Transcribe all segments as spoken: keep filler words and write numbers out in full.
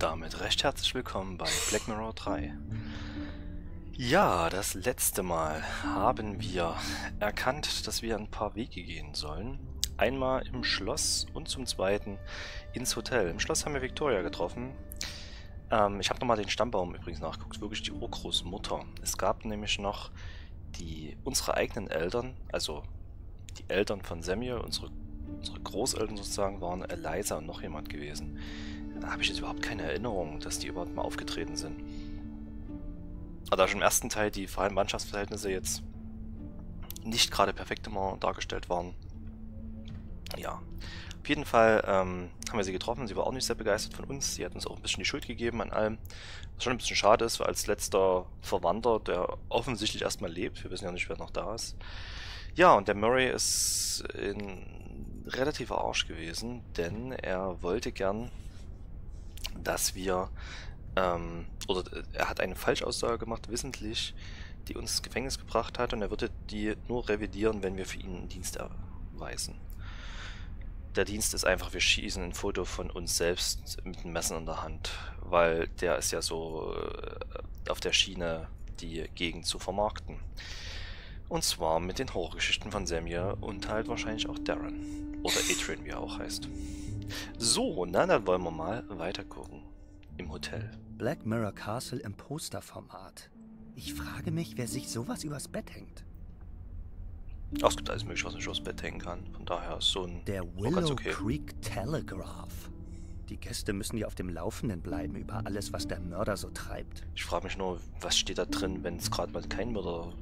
Und damit recht herzlich willkommen bei Black Mirror drei. Ja, das letzte Mal haben wir erkannt, dass wir ein paar Wege gehen sollen. Einmal im Schloss und zum zweiten ins Hotel. Im Schloss haben wir Victoria getroffen. Ähm, ich habe nochmal den Stammbaum übrigens nachgeguckt, wirklich die Urgroßmutter. Es gab nämlich noch die unsere eigenen Eltern, also die Eltern von Samuel, unsere, unsere Großeltern sozusagen, waren Eliza und noch jemand gewesen. Da habe ich jetzt überhaupt keine Erinnerung, dass die überhaupt mal aufgetreten sind. Aber da schon im ersten Teil die Mannschaftsverhältnisse jetzt nicht gerade perfekt immer dargestellt waren. Ja, auf jeden Fall ähm, haben wir sie getroffen. Sie war auch nicht sehr begeistert von uns. Sie hat uns auch ein bisschen die Schuld gegeben an allem. Was schon ein bisschen schade ist, weil als letzter Verwandter, der offensichtlich erstmal lebt. Wir wissen ja nicht, wer noch da ist. Ja, und der Murray ist ein relativer Arsch gewesen, denn er wollte gern, dass wir, ähm, oder er hat eine Falschaussage gemacht, wissentlich, die uns ins Gefängnis gebracht hat, und er würde die nur revidieren, wenn wir für ihn einen Dienst erweisen. Der Dienst ist einfach, wir schießen ein Foto von uns selbst mit einem Messer in der Hand, weil der ist ja so äh, auf der Schiene, die Gegend zu vermarkten. Und zwar mit den Horrorgeschichten von Samuel und halt wahrscheinlich auch Darren. Oder Adrian, wie er auch heißt. So, na, dann wollen wir mal weiter gucken. Im Hotel. Black Mirror Castle im Posterformat. Ich frage mich, wer sich sowas übers Bett hängt. Ach, es gibt alles mögliche, was ich übers Bett hängen kann. Von daher ist so ein... Der Willow okay. Creek Telegraph. Die Gäste müssen ja auf dem Laufenden bleiben über alles, was der Mörder so treibt. Ich frage mich nur, was steht da drin, wenn es gerade mal kein Mörder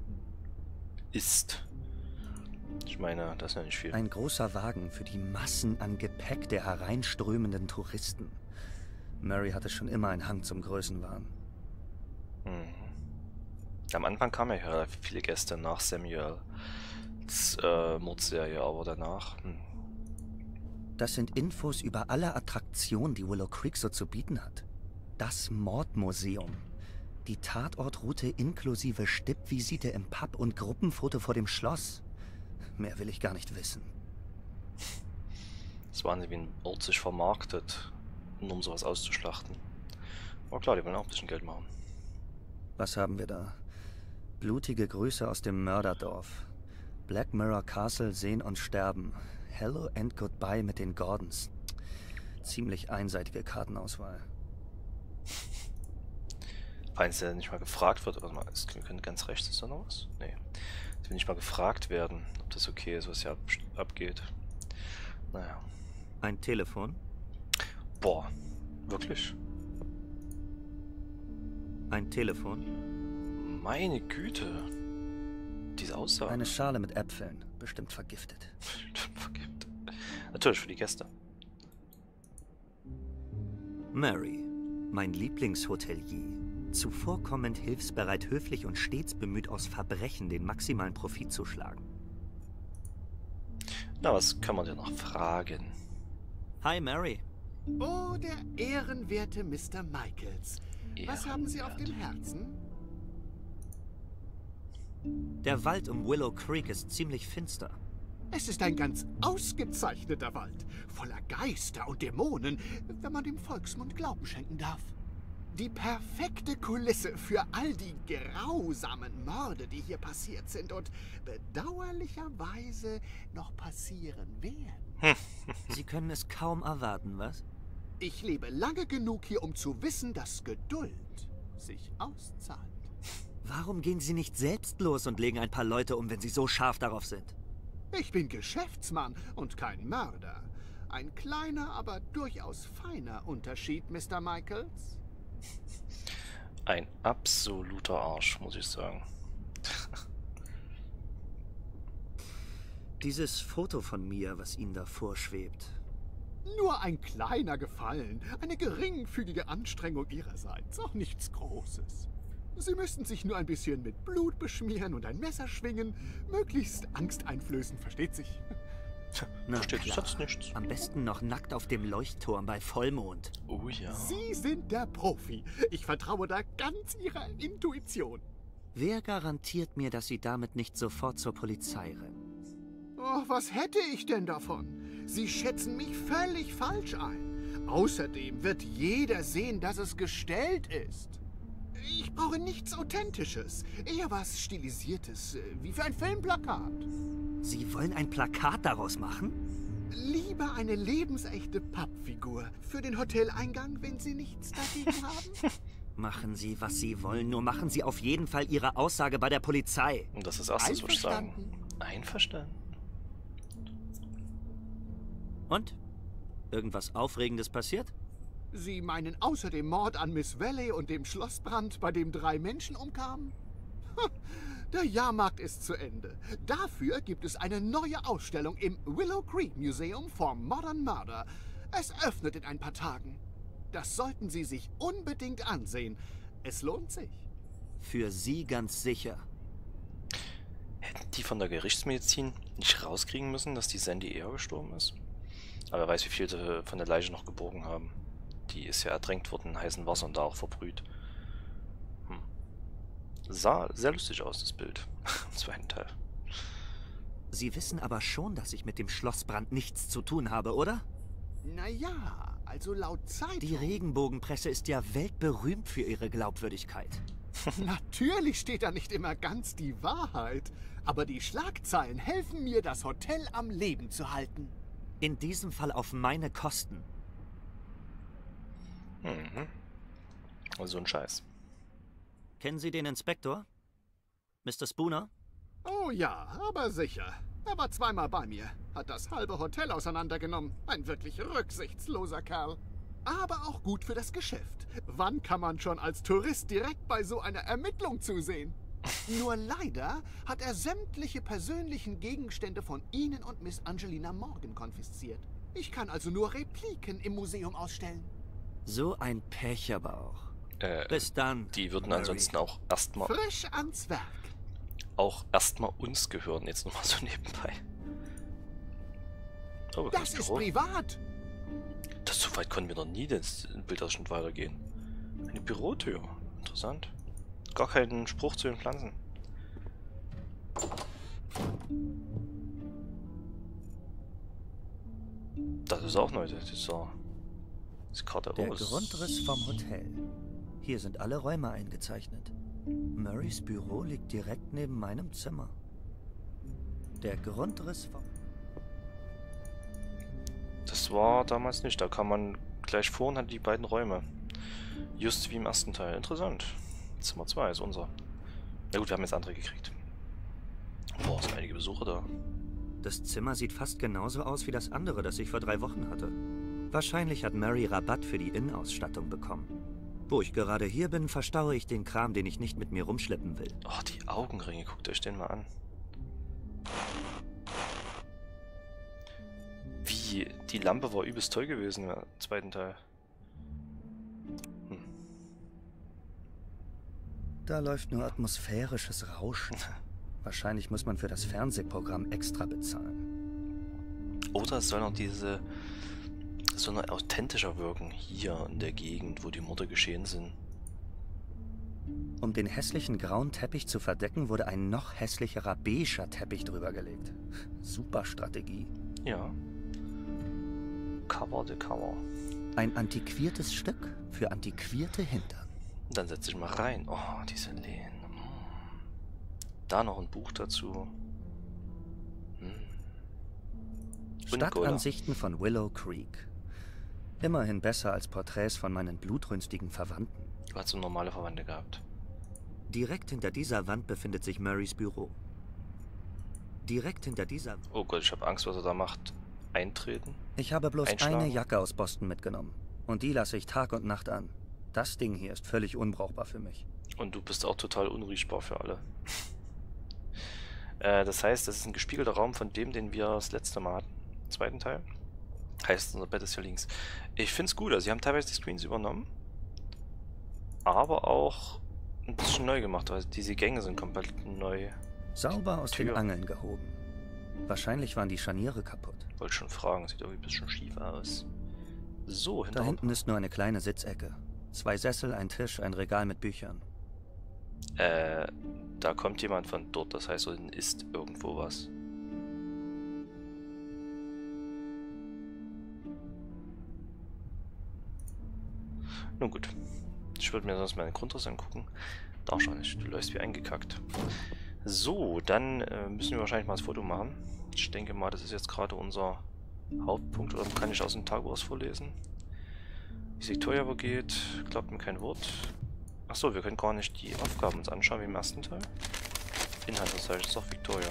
ist. Ich meine, das ist ja nicht viel. Ein großer Wagen für die Massen an Gepäck der hereinströmenden Touristen. Murray hatte schon immer einen Hang zum Größenwahn. Mhm. Am Anfang kamen ja relativ viele Gäste nach Samuels äh, Mordserie, aber danach... Hm. Das sind Infos über alle Attraktionen, die Willow Creek so zu bieten hat. Das Mordmuseum. Die Tatortroute inklusive Stippvisite im Pub und Gruppenfoto vor dem Schloss. Mehr will ich gar nicht wissen. Das waren sie wie ein Ort sich vermarktet, nur um sowas auszuschlachten. Aber klar, die wollen auch ein bisschen Geld machen. Was haben wir da? Blutige Grüße aus dem Mörderdorf. Black Mirror Castle sehen und sterben. Hello and goodbye mit den Gordons. Ziemlich einseitige Kartenauswahl. Falls der nicht mal gefragt wird, warte mal, es könnte ganz rechts, ist da noch was? Nee. Es will nicht mal gefragt werden, ob das okay ist, was hier ab, abgeht. Naja. Ein Telefon? Boah, wirklich? Ein Telefon? Meine Güte. Diese Aussage. Eine Schale mit Äpfeln, bestimmt vergiftet. Vergiftet. Natürlich für die Gäste. Mary, mein Lieblingshotelier. Zuvorkommend, hilfsbereit, höflich und stets bemüht, aus Verbrechen den maximalen Profit zu schlagen. Na, was kann man denn noch fragen? Hi, Mary. Oh, der ehrenwerte Mister Michaels. Was haben Sie auf dem Herzen? Der Wald um Willow Creek ist ziemlich finster. Es ist ein ganz ausgezeichneter Wald, voller Geister und Dämonen, wenn man dem Volksmund Glauben schenken darf. Die perfekte Kulisse für all die grausamen Morde, die hier passiert sind und bedauerlicherweise noch passieren werden. Sie können es kaum erwarten, was? Ich lebe lange genug hier, um zu wissen, dass Geduld sich auszahlt. Warum gehen Sie nicht selbst los und legen ein paar Leute um, wenn Sie so scharf darauf sind? Ich bin Geschäftsmann und kein Mörder. Ein kleiner, aber durchaus feiner Unterschied, Mister Michaels. Ein absoluter Arsch, muss ich sagen. Dieses Foto von mir, was Ihnen da vorschwebt. Nur ein kleiner Gefallen, eine geringfügige Anstrengung Ihrerseits, auch nichts Großes. Sie müssten sich nur ein bisschen mit Blut beschmieren und ein Messer schwingen, möglichst angsteinflößend, versteht sich. Na, versteht sich sonst nichts. Am besten noch nackt auf dem Leuchtturm bei Vollmond. Oh ja. Sie sind der Profi. Ich vertraue da ganz Ihrer Intuition. Wer garantiert mir, dass Sie damit nicht sofort zur Polizei rennen? Oh, was hätte ich denn davon? Sie schätzen mich völlig falsch ein. Außerdem wird jeder sehen, dass es gestellt ist. Ich brauche nichts Authentisches, eher was Stilisiertes, wie für ein Filmplakat. Sie wollen ein Plakat daraus machen? Lieber eine lebensechte Pappfigur für den Hoteleingang, wenn Sie nichts dagegen haben. Machen Sie, was Sie wollen, nur machen Sie auf jeden Fall Ihre Aussage bei der Polizei. Und das ist das Erste, was ich sagen. Einverstanden. Und? Irgendwas Aufregendes passiert? Sie meinen außer dem Mord an Miss Valley und dem Schlossbrand, bei dem drei Menschen umkamen? Der Jahrmarkt ist zu Ende. Dafür gibt es eine neue Ausstellung im Willow Creek Museum for Modern Murder. Es öffnet in ein paar Tagen. Das sollten Sie sich unbedingt ansehen. Es lohnt sich. Für Sie ganz sicher. Hätten die von der Gerichtsmedizin nicht rauskriegen müssen, dass die Sandy eher gestorben ist? Aber wer weiß, wie viel sie von der Leiche noch geborgen haben. Die ist ja ertränkt worden in heißem Wasser und da auch verbrüht. Hm. Sah sehr lustig aus, das Bild. Im zweiten Teil. Sie wissen aber schon, dass ich mit dem Schlossbrand nichts zu tun habe, oder? Naja, also laut Zeitung... Die Regenbogenpresse ist ja weltberühmt für ihre Glaubwürdigkeit. Natürlich steht da nicht immer ganz die Wahrheit. Aber die Schlagzeilen helfen mir, das Hotel am Leben zu halten. In diesem Fall auf meine Kosten. Mhm. So ein Scheiß. Kennen Sie den Inspektor? Mister Spooner? Oh ja, aber sicher. Er war zweimal bei mir, hat das halbe Hotel auseinandergenommen. Ein wirklich rücksichtsloser Kerl. Aber auch gut für das Geschäft. Wann kann man schon als Tourist direkt bei so einer Ermittlung zusehen? Nur leider hat er sämtliche persönlichen Gegenstände von Ihnen und Miss Angelina Morgan konfisziert. Ich kann also nur Repliken im Museum ausstellen. So ein Pech aber auch. Äh, Bis dann. Die würden Mary. ansonsten auch erstmal Frisch ans Werk. auch erstmal uns gehören, jetzt nochmal so nebenbei. Oh, Das ist Büro. privat. Das, so weit konnten wir noch nie das Bildausschnitt weitergehen. Eine Bürotür. Interessant. Gar keinen Spruch zu den Pflanzen. Das ist auch neu, dieser, diese Karte Der aus. Grundriss vom Hotel. Hier sind alle Räume eingezeichnet. Murrays Büro liegt direkt neben meinem Zimmer. Der Grundriss vom... Das war damals nicht. Da kam man gleich vor und hatte die beiden Räume. Just wie im ersten Teil. Interessant. Zimmer zwei ist unser. Na gut, wir haben jetzt andere gekriegt. Boah, sind einige Besucher da. Das Zimmer sieht fast genauso aus wie das andere, das ich vor drei Wochen hatte. Wahrscheinlich hat Mary Rabatt für die Innenausstattung bekommen. Wo ich gerade hier bin, verstaue ich den Kram, den ich nicht mit mir rumschleppen will. Oh, die Augenringe. Guckt euch den mal an. Wie? Die Lampe war übelst toll gewesen im zweiten Teil. Hm. Da läuft nur atmosphärisches Rauschen. Wahrscheinlich muss man für das Fernsehprogramm extra bezahlen. Oder es soll noch diese... so noch authentischer wirken, hier in der Gegend, wo die Morde geschehen sind. Um den hässlichen grauen Teppich zu verdecken, wurde ein noch hässlicherer beiger Teppich drüber gelegt. Super Strategie. Ja. Cover the cover. Ein antiquiertes Stück für antiquierte Hintern. Dann setze ich mal rein. Oh, diese Lehnen. Da noch ein Buch dazu. Hm. Stadtansichten von Willow Creek. Immerhin besser als Porträts von meinen blutrünstigen Verwandten. Du hast so normale Verwandte gehabt. Direkt hinter dieser Wand befindet sich Murrays Büro. Direkt hinter dieser... Oh Gott, ich habe Angst, was er da macht. Eintreten? Ich habe bloß Einschlagen? eine Jacke aus Boston mitgenommen. Und die lasse ich Tag und Nacht an. Das Ding hier ist völlig unbrauchbar für mich. Und du bist auch total unriechbar für alle. äh, das heißt, das ist ein gespiegelter Raum von dem, den wir das letzte Mal hatten. Im zweiten Teil. Heißt, unser Bett ist hier links. Ich finde es gut, also sie haben teilweise die Screens übernommen. Aber auch ein bisschen neu gemacht. Also diese Gänge sind komplett neu. Sauber aus Tür. den Angeln gehoben. Wahrscheinlich waren die Scharniere kaputt. Wollte schon fragen, sieht irgendwie ein bisschen schief aus. So, Da hinter hinten ist nur eine kleine Sitzecke. Zwei Sessel, ein Tisch, ein Regal mit Büchern. Äh, da kommt jemand von dort, das heißt, unten ist irgendwo was. Nun gut. Ich würde mir sonst meine Grundriss angucken. Darf schon nicht. Du läufst wie eingekackt. So, dann äh, müssen wir wahrscheinlich mal das Foto machen. Ich denke mal, das ist jetzt gerade unser Hauptpunkt. Oder kann ich aus dem Tagebuch was vorlesen? Wie es Victoria wo geht, glaubt mir kein Wort. Achso, wir können gar nicht die Aufgaben uns anschauen wie im ersten Teil. Inhalt, das heißt, ist doch Victoria.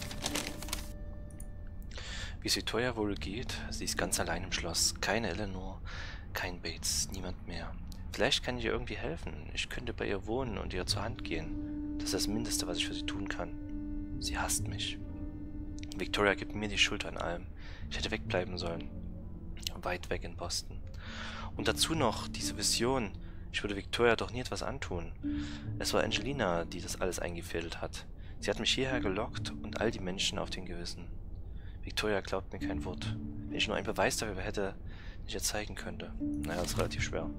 Wie es Victoria wohl geht, sie ist ganz allein im Schloss. Keine Eleanor, kein Bates, niemand mehr. Vielleicht kann ich ihr irgendwie helfen. Ich könnte bei ihr wohnen und ihr zur Hand gehen. Das ist das Mindeste, was ich für sie tun kann. Sie hasst mich. Victoria gibt mir die Schuld an allem. Ich hätte wegbleiben sollen. Weit weg in Boston. Und dazu noch diese Vision. Ich würde Victoria doch nie etwas antun. Es war Angelina, die das alles eingefädelt hat. Sie hat mich hierher gelockt und all die Menschen auf den Gewissen. Victoria glaubt mir kein Wort. Wenn ich nur einen Beweis dafür hätte, den ich ihr zeigen könnte. Naja, das ist relativ schwer.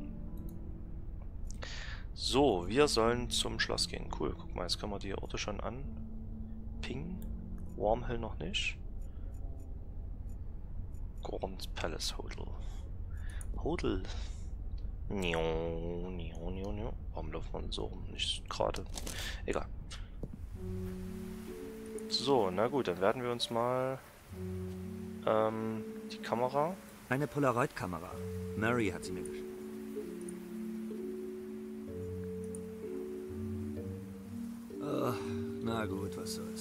So, wir sollen zum Schloss gehen. Cool, guck mal, jetzt können wir die Orte schon an. Ping. Wormhill noch nicht. Gordon's Palace Hotel. Hotel. Nio, nio, nio, nio. Warum laufen wir denn so rum? Nicht gerade. Egal. So, na gut, dann werden wir uns mal ähm, die Kamera. Eine Polaroid-Kamera. Mary hat sie mir geschickt. Oh, na gut, was soll's.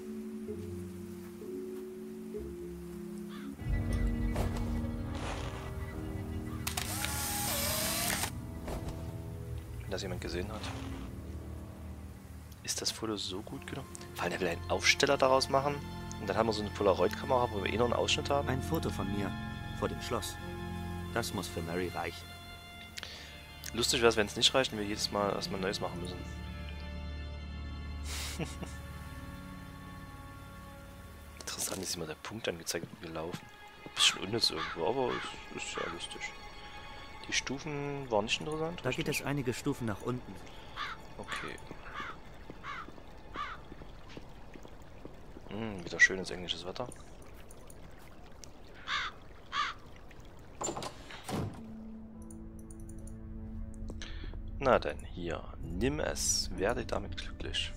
Wenn das jemand gesehen hat. Ist das Foto so gut genommen? Fallen wir einen Aufsteller daraus machen? Und dann haben wir so eine Polaroid-Kamera, wo wir eh noch einen Ausschnitt haben? Ein Foto von mir vor dem Schloss. Das muss für Mary reichen. Lustig wäre es, wenn es nicht reicht und wir jedes Mal erstmal Neues machen müssen. Interessant ist immer der Punkt angezeigt, wie wir laufen. Bisschen unnütz irgendwo, aber es ist ja lustig. Die Stufen waren nicht interessant. Da geht es einige Stufen nach unten. Okay. Hm, wieder schönes englisches Wetter. Na denn, hier, nimm es, werde damit glücklich.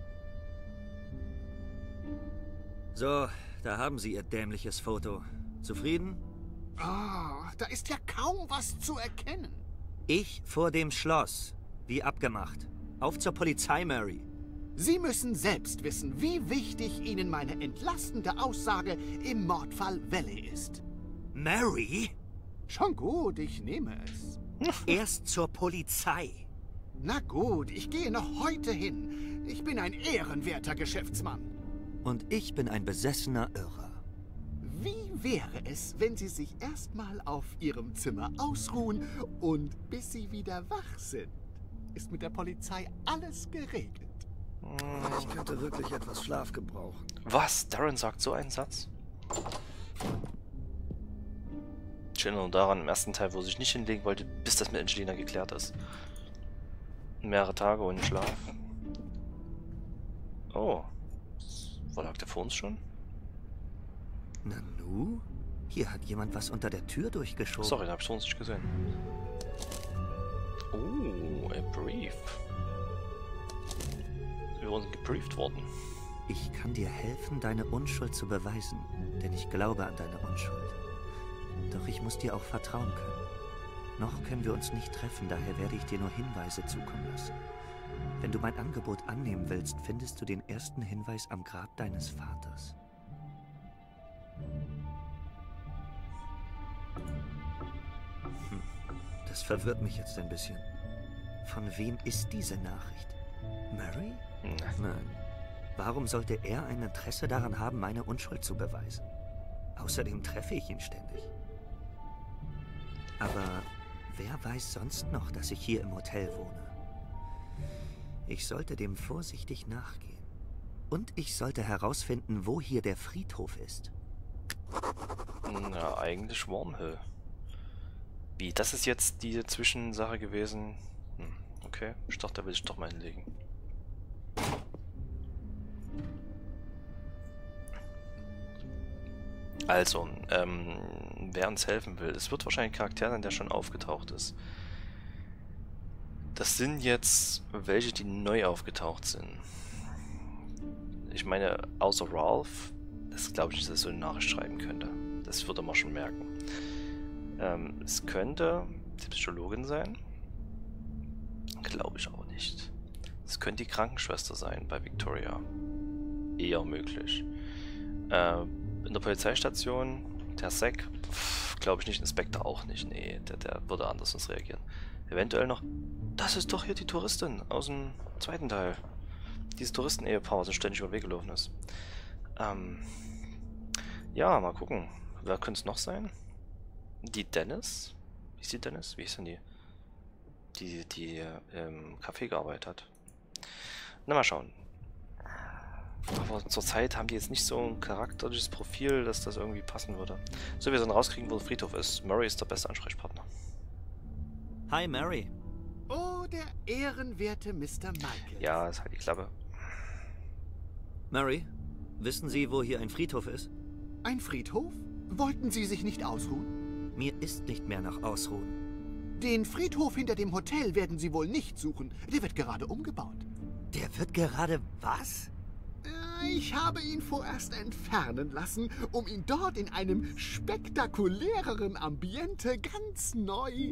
So, da haben Sie Ihr dämliches Foto. Zufrieden? Ah, da ist ja kaum was zu erkennen. Ich vor dem Schloss. Wie abgemacht. Auf zur Polizei, Mary. Sie müssen selbst wissen, wie wichtig Ihnen meine entlastende Aussage im Mordfall Valley ist. Mary? Schon gut, ich nehme es. Erst zur Polizei. Na gut, ich gehe noch heute hin. Ich bin ein ehrenwerter Geschäftsmann. Und ich bin ein besessener Irrer. Wie wäre es, wenn Sie sich erstmal auf Ihrem Zimmer ausruhen und bis Sie wieder wach sind, ist mit der Polizei alles geregelt. Ich könnte wirklich etwas Schlaf gebrauchen. Was? Darren sagt so einen Satz? Ich erinnere nur daran, im ersten Teil, wo er sich nicht hinlegen wollte, bis das mit Angelina geklärt ist. Mehrere Tage ohne Schlaf. Oh. Wo lag der vor uns schon? Nanu? Hier hat jemand was unter der Tür durchgeschoben. Sorry, da hab ich vor uns nicht gesehen. Oh, a brief. Wir wurden gebrieft worden. Ich kann dir helfen, deine Unschuld zu beweisen, denn ich glaube an deine Unschuld. Doch ich muss dir auch vertrauen können. Noch können wir uns nicht treffen, daher werde ich dir nur Hinweise zukommen lassen. Wenn du mein Angebot annehmen willst, findest du den ersten Hinweis am Grab deines Vaters. Hm. Das verwirrt mich jetzt ein bisschen. Von wem ist diese Nachricht? Mary? Nein. Warum sollte er ein Interesse daran haben, meine Unschuld zu beweisen? Außerdem treffe ich ihn ständig. Aber wer weiß sonst noch, dass ich hier im Hotel wohne? Ich sollte dem vorsichtig nachgehen. Und ich sollte herausfinden, wo hier der Friedhof ist. Na, eigentlich Wormhill. Wie, das ist jetzt die Zwischensache gewesen? Hm, okay, ich dachte, da will ich doch mal hinlegen. Also, ähm, wer uns helfen will, es wird wahrscheinlich ein Charakter sein, der schon aufgetaucht ist. Das sind jetzt welche, die neu aufgetaucht sind. Ich meine, außer Ralph, das glaube ich nicht, dass er so eine Nachricht schreiben könnte. Das würde man schon merken. Ähm, es könnte die Psychologin sein. Glaube ich auch nicht. Es könnte die Krankenschwester sein bei Victoria. Eher möglich. Äh, in der Polizeistation, der Zack, glaube ich nicht, Inspektor auch nicht. Nee, der, der würde anders uns reagieren. Eventuell noch, das ist doch hier die Touristin aus dem zweiten Teil. Dieses Touristen-Ehepaar, das ständig über den Weg gelaufen ist. Ähm, ja, mal gucken. Wer könnte es noch sein? Die Dennis? Wie ist die Dennis? Wie ist denn die? Die, die im Café gearbeitet hat. Na, mal schauen. Aber zurzeit haben die jetzt nicht so ein charakterliches Profil, dass das irgendwie passen würde. So, wir sollen rauskriegen, wo der Friedhof ist. Murray ist der beste Ansprechpartner. Hi, Mary. Oh, der ehrenwerte Mister Michael. Ja, ist halt die Klappe. Mary, wissen Sie, wo hier ein Friedhof ist? Ein Friedhof? Wollten Sie sich nicht ausruhen? Mir ist nicht mehr nach Ausruhen. Den Friedhof hinter dem Hotel werden Sie wohl nicht suchen. Der wird gerade umgebaut. Der wird gerade was? Ich habe ihn vorerst entfernen lassen, um ihn dort in einem spektakuläreren Ambiente ganz neu...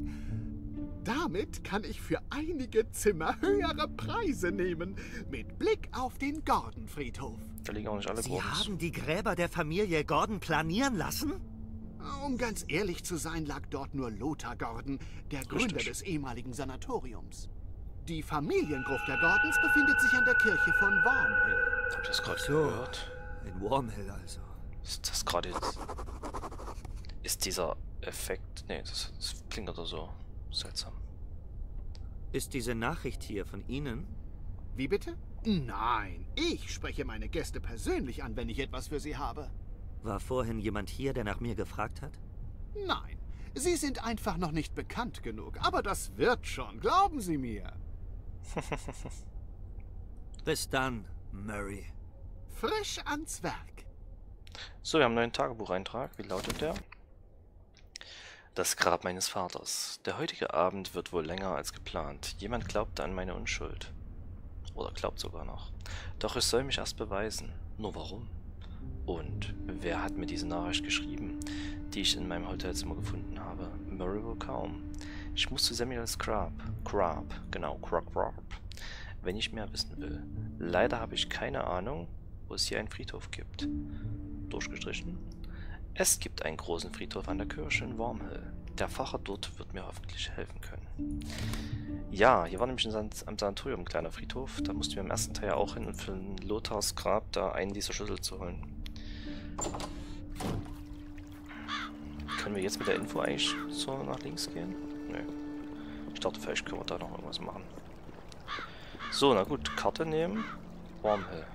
Damit kann ich für einige Zimmer höhere Preise nehmen, mit Blick auf den Gordon-Friedhof. Da liegen auch nicht alle Sie Gordons. haben die Gräber der Familie Gordon planieren lassen? Um ganz ehrlich zu sein, lag dort nur Lothar Gordon, der Gründer Richtig. des ehemaligen Sanatoriums. Die Familiengruft der Gordons befindet sich an der Kirche von Wormhill. Hab ich das gerade So. gehört? In Wormhill also. Ist das gerade jetzt... Ist dieser Effekt... Nee, das, das klingt oder so seltsam. Ist diese Nachricht hier von Ihnen? Wie bitte? Nein, ich spreche meine Gäste persönlich an, wenn ich etwas für sie habe. War vorhin jemand hier, der nach mir gefragt hat? Nein, sie sind einfach noch nicht bekannt genug. Aber das wird schon, glauben Sie mir. Bis dann, Murray. Frisch ans Werk. So, wir haben einen neuen Tagebucheintrag. Wie lautet der? Das Grab meines Vaters. Der heutige Abend wird wohl länger als geplant. Jemand glaubte an meine Unschuld. Oder glaubt sogar noch. Doch ich soll mich erst beweisen. Nur warum? Und wer hat mir diese Nachricht geschrieben, die ich in meinem Hotelzimmer gefunden habe? Murray wohl kaum. Ich muss zu Samuel's Grab. Grab, genau, Grab, Grab. Wenn ich mehr wissen will. Leider habe ich keine Ahnung, wo es hier einen Friedhof gibt. Durchgestrichen. Es gibt einen großen Friedhof an der Kirche in Wormhill. Der Pfarrer dort wird mir hoffentlich helfen können. Ja, hier war nämlich ein am Sanatorium ein kleiner Friedhof. Da mussten wir im ersten Teil auch hin, um für Lothars Grab da einen dieser Schlüssel zu holen. Können wir jetzt mit der Info eigentlich so nach links gehen? Nö. Ich dachte, vielleicht können wir da noch irgendwas machen. So, na gut. Karte nehmen. Wormhill.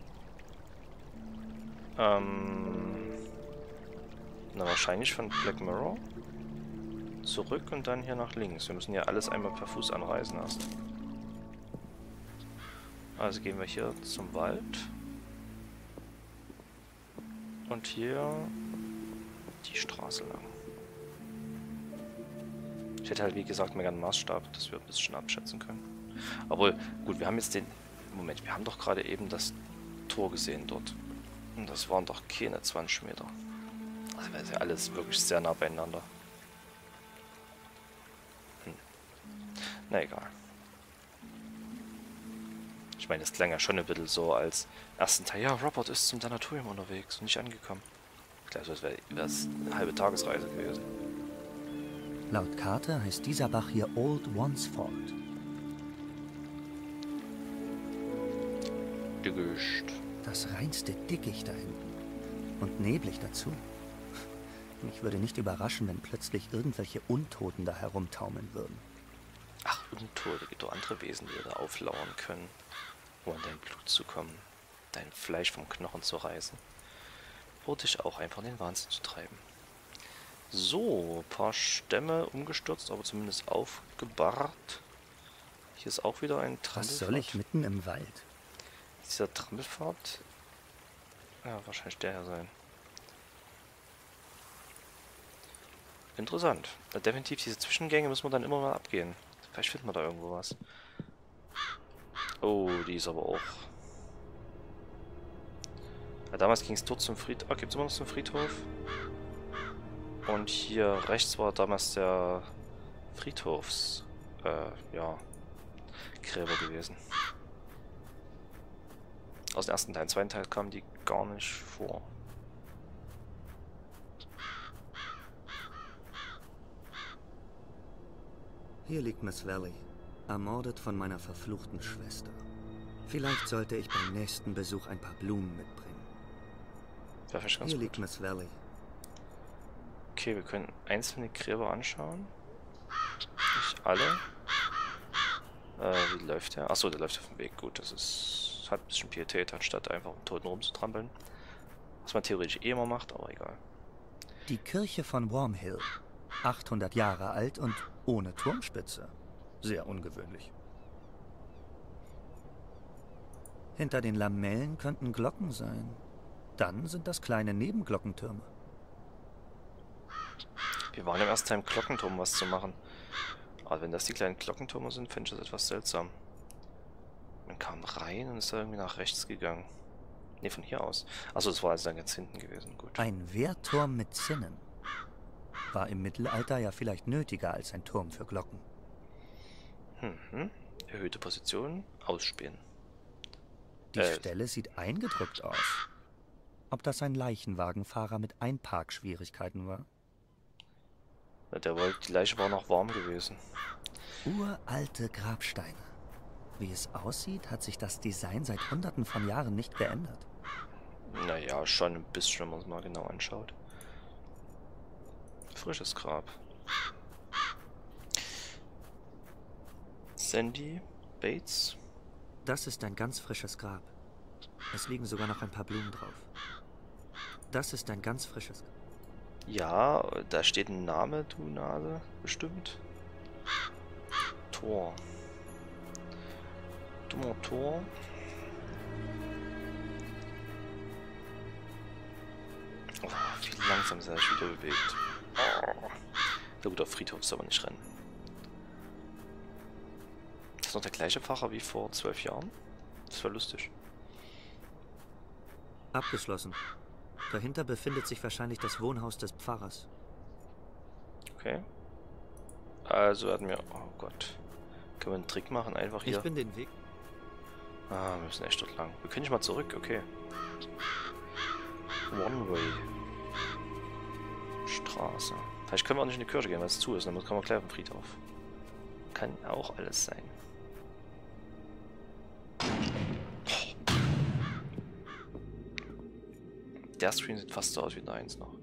Ähm... Na, wahrscheinlich von Black Mirror. Zurück und dann hier nach links. Wir müssen ja alles einmal per Fuß anreisen erst. Also gehen wir hier zum Wald. Und hier die Straße lang. Ich hätte halt wie gesagt mehr einen Maßstab, dass wir ein bisschen abschätzen können. Obwohl, gut, wir haben jetzt den... Moment, wir haben doch gerade eben das Tor gesehen dort. Und das waren doch keine zwanzig Meter. Also das ist ja alles wirklich sehr nah beieinander. Hm. Na egal. Ich meine, es klang ja schon ein bisschen so als ersten Teil. Ja, Robert ist zum Sanatorium unterwegs und nicht angekommen. Gleich so, als wäre es eine halbe Tagesreise gewesen. Laut Karte heißt dieser Bach hier Old Wansford. Dickicht. Das reinste Dickicht da hinten. Und neblig dazu. Mich würde nicht überraschen, wenn plötzlich irgendwelche Untoten da herumtaumeln würden. Ach, Untote, gibt doch andere Wesen, die da auflauern können, um an dein Blut zu kommen, dein Fleisch vom Knochen zu reißen. Oder dich auch einfach in den Wahnsinn zu treiben. So, ein paar Stämme umgestürzt, aber zumindest aufgebahrt. Hier ist auch wieder ein Trampelpfad. Was soll ich mitten im Wald? Dieser Trampelpfad? Ja, wahrscheinlich der hier sein. Interessant. Ja, definitiv diese Zwischengänge müssen wir dann immer mal abgehen. Vielleicht finden wir da irgendwo was. Oh, die ist aber auch... Ja, damals ging es dort zum Friedhof. Ah, gibt es immer noch so einen Friedhof? Und hier rechts war damals der Friedhofs... Äh, ja... Gräber gewesen. Aus dem ersten Teil. Im zweiten Teil kamen die gar nicht vor. Hier liegt Miss Valley, ermordet von meiner verfluchten Schwester. Vielleicht sollte ich beim nächsten Besuch ein paar Blumen mitbringen. Hier gut. liegt Miss Valley. Okay, wir können einzelne Gräber anschauen. Nicht alle. Äh, wie läuft der? Achso, der läuft auf dem Weg. Gut, das ist... hat ein bisschen Pietät, anstatt einfach um Toten rumzutrampeln. Was man theoretisch eh immer macht, aber egal. Die Kirche von Wormhill. achthundert Jahre alt und ohne Turmspitze. Sehr ungewöhnlich. Hinter den Lamellen könnten Glocken sein. Dann sind das kleine Nebenglockentürme. Wir waren im ersten Teil im Glockenturm was zu machen. Aber wenn das die kleinen Glockentürme sind, finde ich das etwas seltsam. Man kam rein und ist da irgendwie nach rechts gegangen. Ne, von hier aus. Achso, das war also dann ganz hinten gewesen. Gut. Ein Wehrturm mit Zinnen. War im Mittelalter ja vielleicht nötiger als ein Turm für Glocken. Mhm. Erhöhte Position, ausspähen. Die äh. Stelle sieht eingedrückt aus. Ob das ein Leichenwagenfahrer mit Einparkschwierigkeiten war? Ja, der wollte, die Leiche war noch warm gewesen. Uralte Grabsteine. Wie es aussieht, hat sich das Design seit hunderten von Jahren nicht geändert. Naja, schon ein bisschen, wenn man es mal genau anschaut. Frisches Grab. Sandy Bates. Das ist ein ganz frisches Grab. Es liegen sogar noch ein paar Blumen drauf. Das ist ein ganz frisches Grab. Ja, da steht ein Name, du Nase, bestimmt. Tor. Dummer Tor. Oh, wie langsam ist er sich wieder bewegt. Oh. Na gut, auf Friedhof soll man nicht rennen. Das ist noch der gleiche Pfarrer wie vor zwölf Jahren. Das war lustig. Abgeschlossen. Dahinter befindet sich wahrscheinlich das Wohnhaus des Pfarrers. Okay. Also hatten wir... Oh Gott. Können wir einen Trick machen? Einfach hier... Ich bin den Weg... Ah, wir müssen echt dort lang. Wir können nicht mal zurück, okay. One Way. Straße. Vielleicht können wir auch nicht in die Kirche gehen, weil es zu ist. Dann kommen wir gleich auf den Friedhof. Kann auch alles sein. Der Screen sieht fast so aus wie eins noch.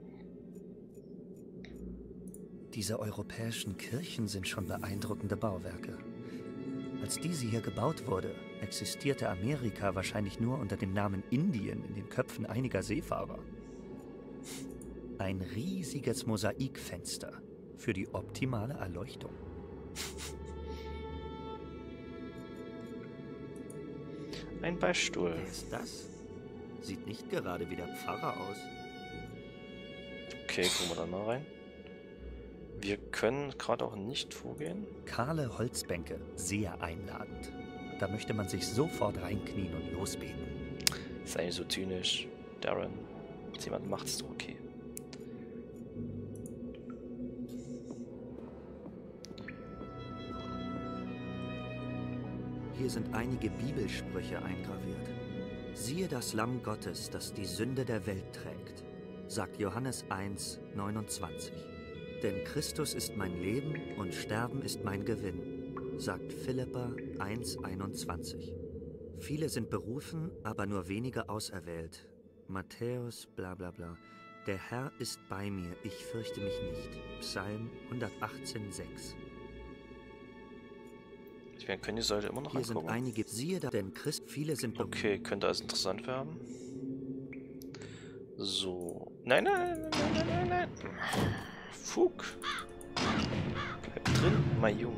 Diese europäischen Kirchen sind schon beeindruckende Bauwerke. Als diese hier gebaut wurde, existierte Amerika wahrscheinlich nur unter dem Namen Indien in den Köpfen einiger Seefahrer. Ein riesiges Mosaikfenster für die optimale Erleuchtung. Ein Beistuhl. Wer ist das? Sieht nicht gerade wie der Pfarrer aus. Okay, gucken wir dann mal rein. Wir können gerade auch nicht vorgehen. Kahle Holzbänke, sehr einladend. Da möchte man sich sofort reinknien und losbeten. Ist eigentlich so zynisch. Darren, jemand macht's so okay. Hier sind einige Bibelsprüche eingraviert. Siehe das Lamm Gottes, das die Sünde der Welt trägt, sagt Johannes eins, neunundzwanzig. Denn Christus ist mein Leben und Sterben ist mein Gewinn, sagt Philipper eins, einundzwanzig. Viele sind berufen, aber nur wenige auserwählt. Matthäus bla bla bla. Der Herr ist bei mir, ich fürchte mich nicht. Psalm hundertachtzehn, sechs. Wir können die Säule immer noch Hier angucken. sind einige, siehe da, denn Christ, viele sind berufen. Okay, könnte also interessant werden. So. Nein, nein, nein, nein, nein, nein, nein. Fug. Bleib drin, mein Junge.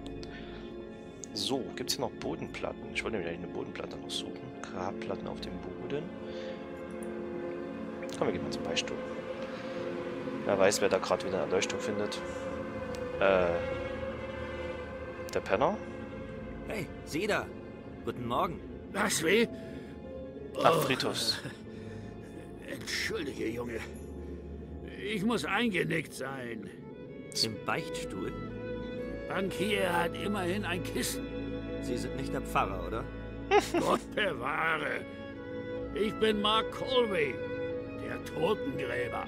So, gibt es hier noch Bodenplatten? Ich wollte nämlich eigentlich eine Bodenplatte noch suchen. Grabplatten auf dem Boden. Komm, wir gehen mal zum Beistuhl. Wer weiß, wer da gerade wieder eine Erleuchtung findet. Äh. Der Penner? Hey, sieh da. Guten Morgen. Was, wie? Ach, Oh, Friedhofs. Entschuldige, Junge. Ich muss eingenickt sein. Im Beichtstuhl? Bank hier hat immerhin ein Kissen. Sie sind nicht der Pfarrer, oder? Gott bewahre. Ich bin Mark Colby, der Totengräber.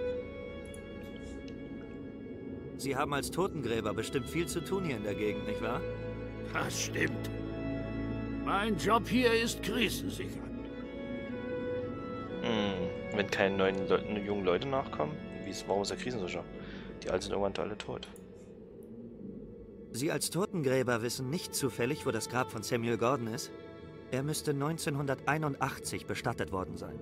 Sie haben als Totengräber bestimmt viel zu tun hier in der Gegend, nicht wahr? Das stimmt. Mein Job hier ist krisensicher. Hm, wenn keine neuen Le jungen Leute nachkommen, wie ist, warum ist er krisensicher? Die Alten sind irgendwann alle tot. Sie als Totengräber wissen nicht zufällig, wo das Grab von Samuel Gordon ist? Er müsste neunzehnhunderteinundachtzig bestattet worden sein.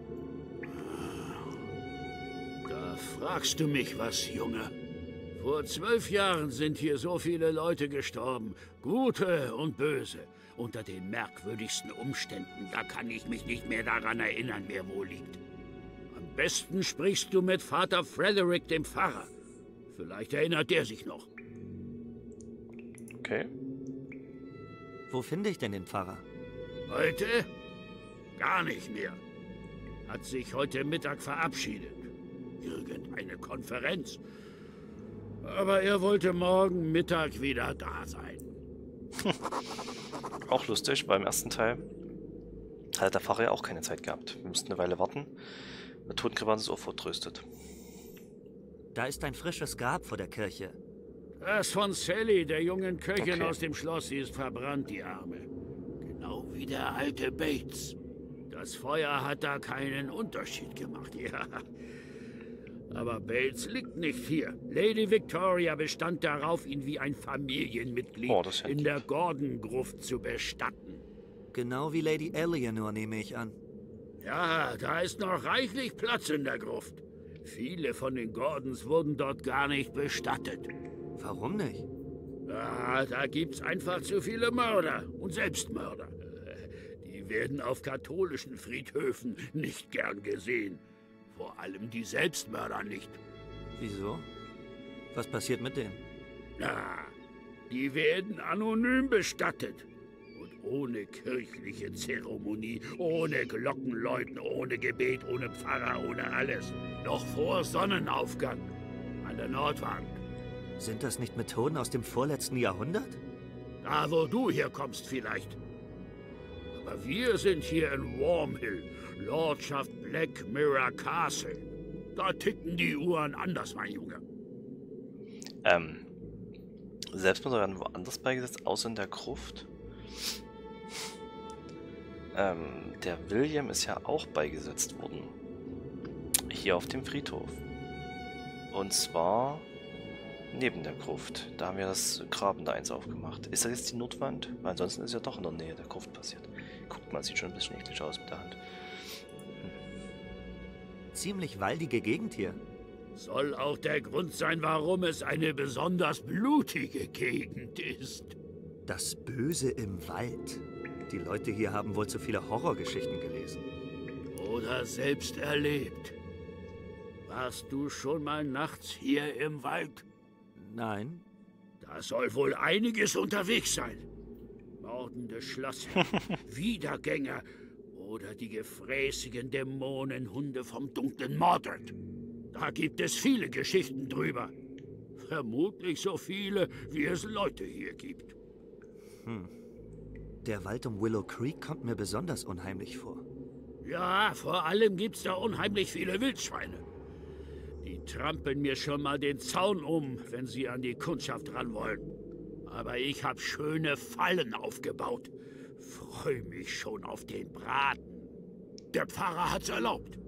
Da fragst du mich was, Junge. Vor zwölf Jahren sind hier so viele Leute gestorben. Gute und böse. Unter den merkwürdigsten Umständen. Da kann ich mich nicht mehr daran erinnern, wer wo liegt. Am besten sprichst du mit Vater Frederick, dem Pfarrer. Vielleicht erinnert der sich noch. Okay. Wo finde ich denn den Pfarrer? Heute? Gar nicht mehr. Hat sich heute Mittag verabschiedet. Irgendeine Konferenz. Aber er wollte morgen Mittag wieder da sein. Auch lustig, beim ersten Teil hat der Pfarrer ja auch keine Zeit gehabt. Wir mussten eine Weile warten. Der Totengräber hat uns auch vertröstet. Da ist ein frisches Grab vor der Kirche. Das von Sally, der jungen Köchin Okay. aus dem Schloss. Sie ist verbrannt, die Arme. Genau wie der alte Bates. Das Feuer hat da keinen Unterschied gemacht, ja. Aber Bates liegt nicht hier. Lady Victoria bestand darauf, ihn wie ein Familienmitglied Oh, das ist ja in lieb. der Gordon-Gruft zu bestatten. Genau wie Lady Eleanor, nehme ich an. Ja, da ist noch reichlich Platz in der Gruft. Viele von den Gordons wurden dort gar nicht bestattet. Warum nicht? Ja, da gibt's einfach zu viele Mörder und Selbstmörder. Die werden auf katholischen Friedhöfen nicht gern gesehen. Vor allem die Selbstmörder nicht. Wieso? Was passiert mit denen? Na, die werden anonym bestattet. Und ohne kirchliche Zeremonie, ohne Glockenläuten, ohne Gebet, ohne Pfarrer, ohne alles. Noch vor Sonnenaufgang an der Nordwand. Sind das nicht Methoden aus dem vorletzten Jahrhundert? Da, wo du herkommst vielleicht. Aber wir sind hier in Wormhill, Lordschaft Black Mirror Castle. Da ticken die Uhren anders, mein Junge. Ähm, Selbstmörder werden woanders beigesetzt, außer in der Gruft. Ähm, der William ist ja auch beigesetzt worden. Hier auf dem Friedhof. Und zwar neben der Gruft. Da haben wir das Graben da eins aufgemacht. Ist das jetzt die Nordwand? Weil ansonsten ist ja doch in der Nähe der Gruft passiert. Guckt mal, sieht schon ein bisschen eklig aus mit der Hand. Ziemlich waldige Gegend hier. Soll auch der Grund sein, warum es eine besonders blutige Gegend ist. Das Böse im Wald. Die Leute hier haben wohl zu viele Horrorgeschichten gelesen. Oder selbst erlebt. Warst du schon mal nachts hier im Wald? Nein. Da soll wohl einiges unterwegs sein. Mordende Schlosser, Wiedergänger oder die gefräßigen Dämonenhunde vom dunklen Mordred. Da gibt es viele Geschichten drüber. Vermutlich so viele, wie es Leute hier gibt. Hm. Der Wald um Willow Creek kommt mir besonders unheimlich vor. Ja, vor allem gibt's da unheimlich viele Wildschweine. Die trampeln mir schon mal den Zaun um, wenn sie an die Kundschaft ran wollen. Aber ich hab schöne Fallen aufgebaut. Freu mich schon auf den Braten. Der Pfarrer hat's erlaubt.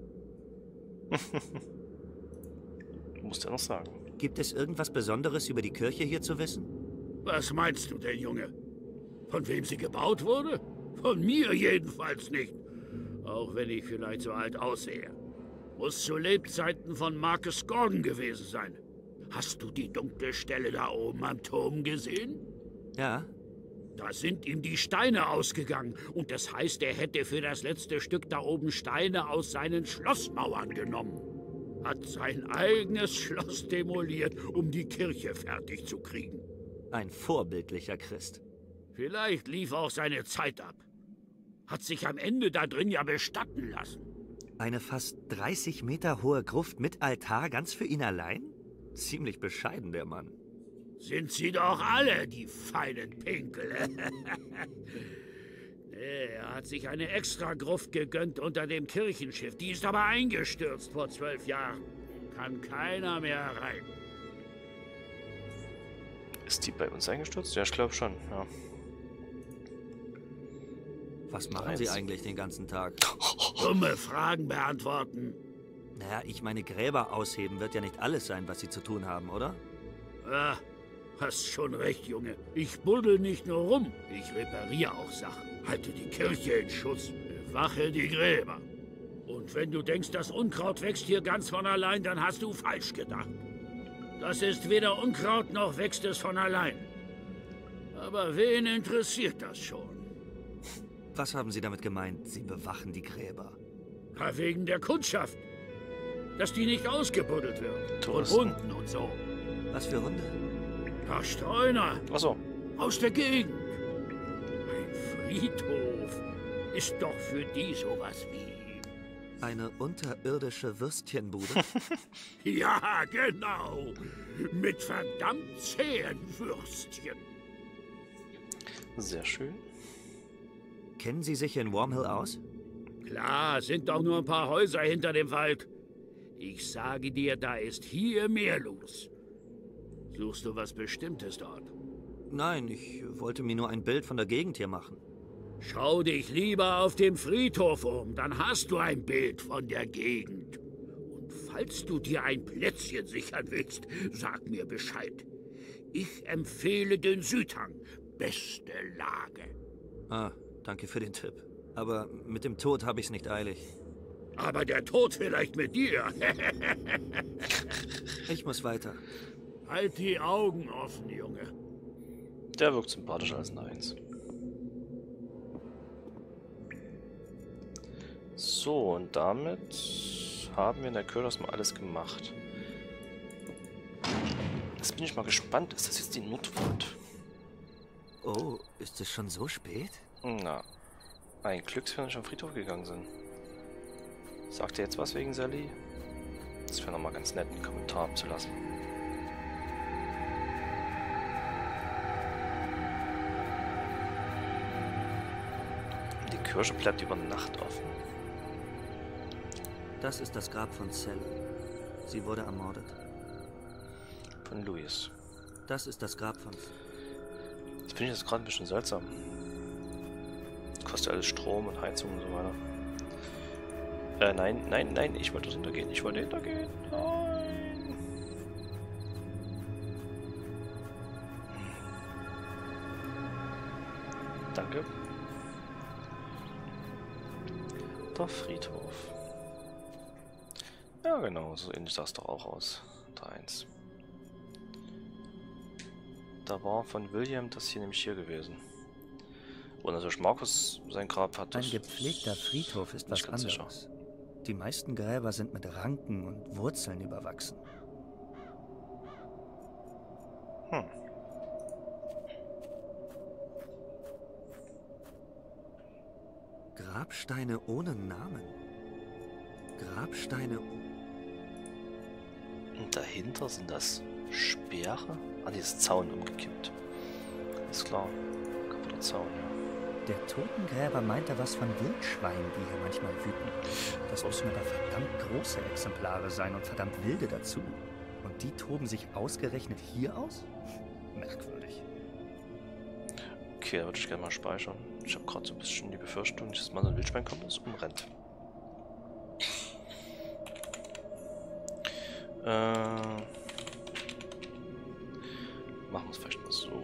Musst du ja noch sagen. Gibt es irgendwas Besonderes über die Kirche hier zu wissen? Was meinst du denn, Junge? Von wem sie gebaut wurde? Von mir jedenfalls nicht. Auch wenn ich vielleicht so alt aussehe. Muss zu Lebzeiten von Marcus Gordon gewesen sein. Hast du die dunkle Stelle da oben am Turm gesehen? Ja. Da sind ihm die Steine ausgegangen. Und das heißt, er hätte für das letzte Stück da oben Steine aus seinen Schlossmauern genommen. Hat sein eigenes Schloss demoliert, um die Kirche fertig zu kriegen. Ein vorbildlicher Christ. Vielleicht lief auch seine Zeit ab. Hat sich am Ende da drin ja bestatten lassen. Eine fast dreißig Meter hohe Gruft mit Altar ganz für ihn allein? Ziemlich bescheiden, der Mann. Sind sie doch alle, die feinen Pinkel. Nee, er hat sich eine Extragruft gegönnt unter dem Kirchenschiff. Die ist aber eingestürzt vor zwölf Jahren. Kann keiner mehr rein. Ist die bei uns eingestürzt? Ja, ich glaube schon, ja. Was machen Sie eigentlich den ganzen Tag? Dumme Fragen beantworten. Naja, ich meine, Gräber ausheben wird ja nicht alles sein, was Sie zu tun haben, oder? Ja, hast schon recht, Junge. Ich buddel nicht nur rum, ich repariere auch Sachen. Halte die Kirche in Schuss, bewache die Gräber. Und wenn du denkst, das Unkraut wächst hier ganz von allein, dann hast du falsch gedacht. Das ist weder Unkraut noch wächst es von allein. Aber wen interessiert das schon? Was haben Sie damit gemeint, Sie bewachen die Gräber? Ja, wegen der Kundschaft. Dass die nicht ausgebuddelt wird. Touristen. Und Hunden und so. Was für Hunde? Ja, Streuner. Ach so. Aus der Gegend. Ein Friedhof ist doch für die sowas wie... Eine unterirdische Würstchenbude? Ja, genau. Mit verdammt zähen Würstchen. Sehr schön. Kennen Sie sich in Wormhill aus? Klar, sind doch nur ein paar Häuser hinter dem Wald. Ich sage dir, da ist hier mehr los. Suchst du was Bestimmtes dort? Nein, ich wollte mir nur ein Bild von der Gegend hier machen. Schau dich lieber auf dem Friedhof um, dann hast du ein Bild von der Gegend. Und falls du dir ein Plätzchen sichern willst, sag mir Bescheid. Ich empfehle den Südhang. Beste Lage. Ah, danke für den Tipp. Aber mit dem Tod habe ich es nicht eilig. Aber der Tod vielleicht mit dir. Ich muss weiter. Halt die Augen offen, Junge. Der wirkt sympathischer als ein Eins. So, und damit haben wir in der Kür erstmal alles gemacht. Jetzt bin ich mal gespannt. Ist das jetzt die Nordwand? Oh, ist es schon so spät? Na, ein Glück, dass wir nicht am Friedhof gegangen sind. Sagt ihr jetzt was wegen Sally? Das wäre nochmal ganz nett, einen Kommentar abzulassen. Die Kirche bleibt über Nacht offen. Das ist das Grab von Sally. Sie wurde ermordet. Von Louis. Das ist das Grab von... Ich finde das gerade ein bisschen seltsam. Kostet alles Strom und Heizung und so weiter. Äh, nein, nein, nein, ich wollte hintergehen. Ich wollte hintergehen. Nein. Danke. Der Friedhof. Ja, genau, so ähnlich sah es doch auch aus. Da eins. Da war von William das hier nämlich hier gewesen. Und natürlich Markus sein Grab hat. Ein gepflegter Friedhof ist was anderes. Die meisten Gräber sind mit Ranken und Wurzeln überwachsen. Hm. Grabsteine ohne Namen. Grabsteine... Und dahinter sind das Speere? Ah, dieses Zaun umgekippt. Ist klar. Kaputter Zaun, ja. Der Totengräber meinte was von Wildschweinen, die hier manchmal wüten. Das müssen aber verdammt große Exemplare sein und verdammt wilde dazu. Und die toben sich ausgerechnet hier aus? Merkwürdig. Okay, da würde ich gerne mal speichern. Ich habe gerade so ein bisschen die Befürchtung, dass mal so ein Wildschwein kommt und es umrennt. Äh, machen wir es vielleicht mal so.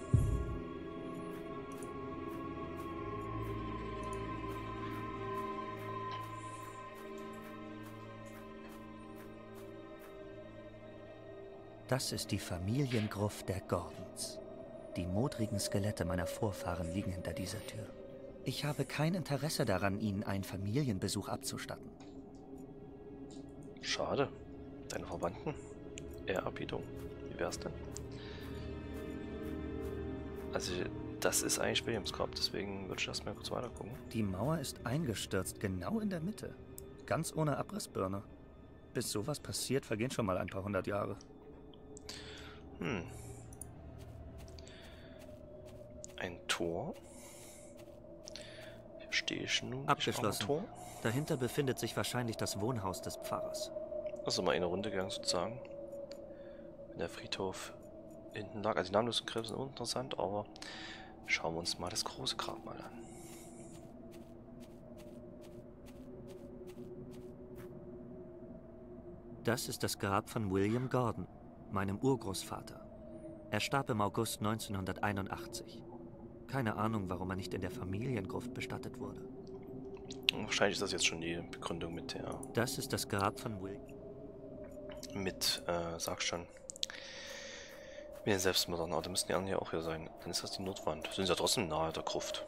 Das ist die Familiengruft der Gordons. Die modrigen Skelette meiner Vorfahren liegen hinter dieser Tür. Ich habe kein Interesse daran, ihnen einen Familienbesuch abzustatten. Schade. Deine Verwandten? Ehrerbietung. Wie wär's denn? Also, das ist eigentlich Williams Grab, deswegen würde ich erstmal kurz weiter gucken. Die Mauer ist eingestürzt, genau in der Mitte. Ganz ohne Abrissbirne. Bis sowas passiert, vergehen schon mal ein paar hundert Jahre. Hm. Ein Tor. Hier stehe ich nun. Abgeschlossen. Ich Tor. Dahinter befindet sich wahrscheinlich das Wohnhaus des Pfarrers. Also mal eine Runde gegangen sozusagen. Wenn der Friedhof hinten lag. Also die namenlosen Gräber sind uninteressant, aber schauen wir uns mal das große Grabmal an. Das ist das Grab von William Gordon, meinem Urgroßvater. Er starb im August neunzehnhunderteinundachtzig. Keine Ahnung, warum er nicht in der Familiengruft bestattet wurde. Wahrscheinlich ist das jetzt schon die Begründung mit der... Das ist das Grab von William. Mit, äh, sag schon. Mit den Selbstmördern, aber da müssten die anderen ja auch hier sein. Dann ist das die Nordwand. Sind sie ja trotzdem nahe der Gruft.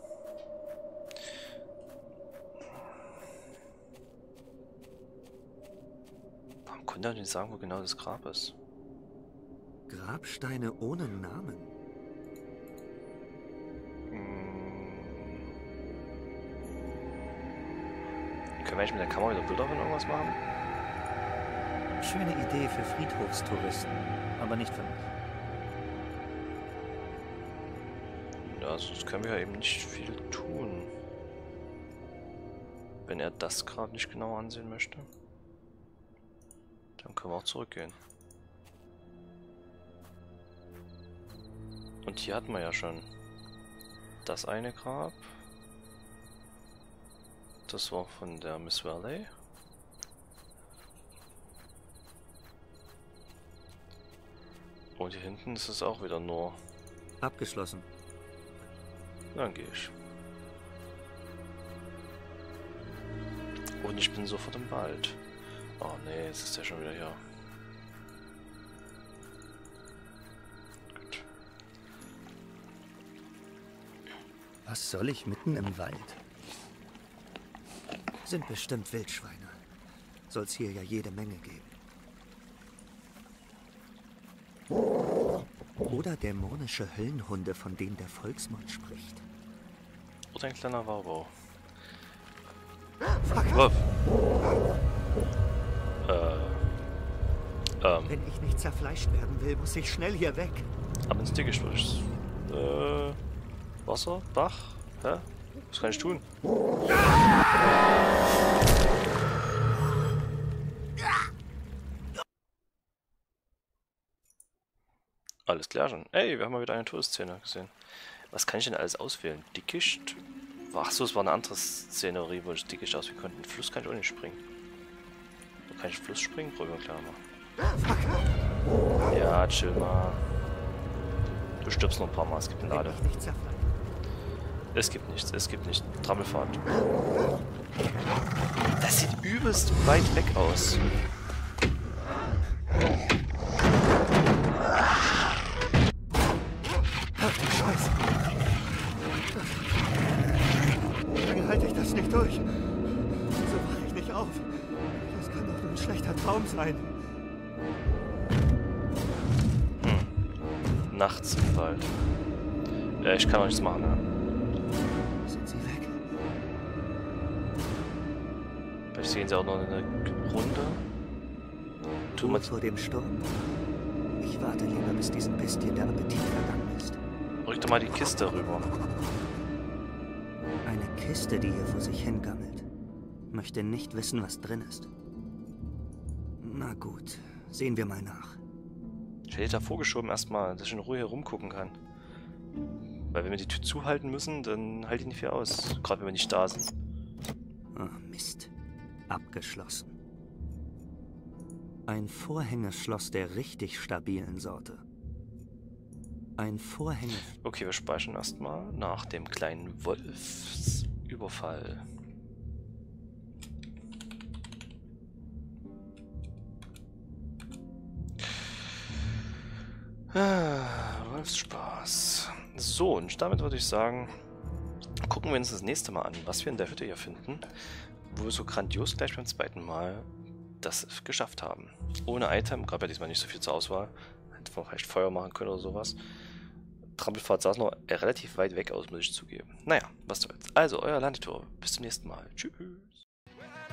Warum konnte er nicht sagen, wo genau das Grab ist? Grabsteine ohne Namen. Können wir eigentlich mit der Kamera wieder Bilder von irgendwas machen? Schöne Idee für Friedhofstouristen, aber nicht für mich. Ja, also das können wir ja eben nicht viel tun. Wenn er das gerade nicht genau ansehen möchte, dann können wir auch zurückgehen. Und hier hatten wir ja schon das eine Grab. Das war von der Miss Valley. Und hier hinten ist es auch wieder nur... Abgeschlossen. Dann gehe ich. Und ich bin sofort im Wald. Oh nee, jetzt ist der schon wieder hier. Gut. Was soll ich mitten im Wald? Sind bestimmt Wildschweine. Soll's hier ja jede Menge geben. Oder dämonische Höllenhunde, von denen der Volksmund spricht. Oder ein kleiner Wauwau. Fuck. Äh. Ähm. Wenn ich nicht zerfleischt werden will, muss ich schnell hier weg. Aber ins Dickicht würde ich. Äh. Wasser? Bach? Hä? Was kann ich tun? Alles klar schon. Ey, wir haben mal wieder eine Todesszene gesehen. Was kann ich denn alles auswählen? Dickicht? Achso, es war eine andere Szenerie, wo ich Dickicht auswählen konnte. In Fluss kann ich auch nicht springen. Da kann ich Fluss springen? Probieren wir klar mal. Ja, chill mal. Du stirbst noch ein paar Mal, es gibt eine Lade. Es gibt nichts, es gibt nicht. Trampelfahrt. Das sieht übelst weit weg aus. Scheiße. Lange halte ich das nicht durch. So wache ich nicht auf. Das kann doch nur ein schlechter Traum sein. Hm. Nachts im Wald. Ja, ich kann auch nichts machen, ne? Sind sie weg? Vielleicht sehen sie auch noch eine Runde. Tu mal vor dem Sturm. Ich warte lieber, bis diesen Bestien der Appetit vergangen ist. Rück doch mal die Kiste rüber. Eine Kiste, die hier vor sich hingammelt. Möchte nicht wissen, was drin ist. Na gut, sehen wir mal nach. Ich hätte da vorgeschoben erstmal, dass ich in Ruhe hier rumgucken kann. Weil wenn wir die Tür zuhalten müssen, dann halte ich nicht viel aus. Gerade wenn wir nicht da sind. Oh, Mist. Abgeschlossen. Ein Vorhängeschloss der richtig stabilen Sorte. Ein Vorhänge... Okay, wir speichern erstmal nach dem kleinen Wolfsüberfall. Ah, Wolfsspaß. So, und damit würde ich sagen, gucken wir uns das nächste Mal an, was wir in der Hütte hier finden, wo wir so grandios gleich beim zweiten Mal das geschafft haben. Ohne Item, gab ja diesmal nicht so viel zur Auswahl. Hätte man vielleicht Feuer machen können oder sowas. Trampelfahrt sah es noch relativ weit weg aus, muss ich zugeben. Naja, was soll's. Also, euer Landetour. Bis zum nächsten Mal. Tschüss.